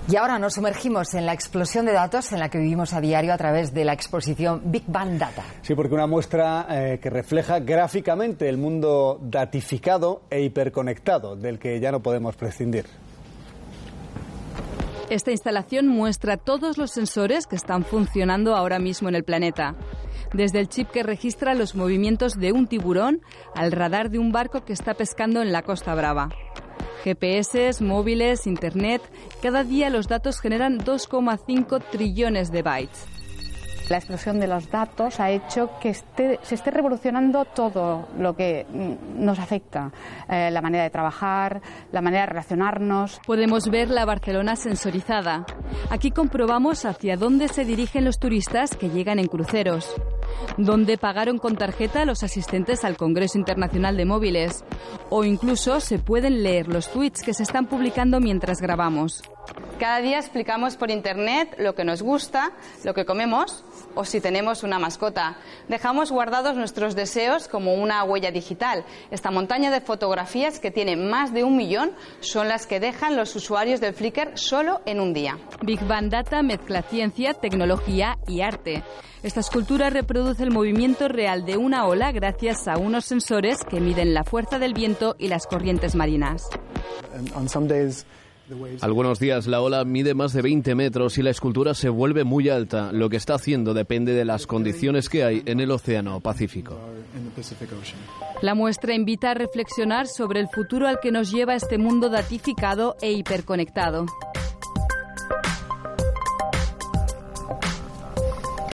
Y ahora nos sumergimos en la explosión de datos en la que vivimos a diario a través de la exposición Big Bang Data. Sí, porque una muestra que refleja gráficamente el mundo datificado e hiperconectado, del que ya no podemos prescindir. Esta instalación muestra todos los sensores que están funcionando ahora mismo en el planeta. Desde el chip que registra los movimientos de un tiburón al radar de un barco que está pescando en la Costa Brava. GPS, móviles, Internet, cada día los datos generan 2,5 trillones de bytes. La explosión de los datos ha hecho que se esté revolucionando todo lo que nos afecta. La manera de trabajar, la manera de relacionarnos. Podemos ver la Barcelona sensorizada. Aquí comprobamos hacia dónde se dirigen los turistas que llegan en cruceros. Dónde pagaron con tarjeta los asistentes al Congreso Internacional de Móviles. O incluso se pueden leer los tweets que se están publicando mientras grabamos. Cada día explicamos por internet lo que nos gusta, lo que comemos o si tenemos una mascota. Dejamos guardados nuestros deseos como una huella digital. Esta montaña de fotografías, que tiene más de 1 millón, son las que dejan los usuarios del Flickr solo en un día. Big Bang Data mezcla ciencia, tecnología y arte. Esta escultura reproduce el movimiento real de una ola gracias a unos sensores que miden la fuerza del viento y las corrientes marinas. Algunos días la ola mide más de 20 metros y la escultura se vuelve muy alta. Lo que está haciendo depende de las condiciones que hay en el Océano Pacífico. La muestra invita a reflexionar sobre el futuro al que nos lleva este mundo datificado e hiperconectado.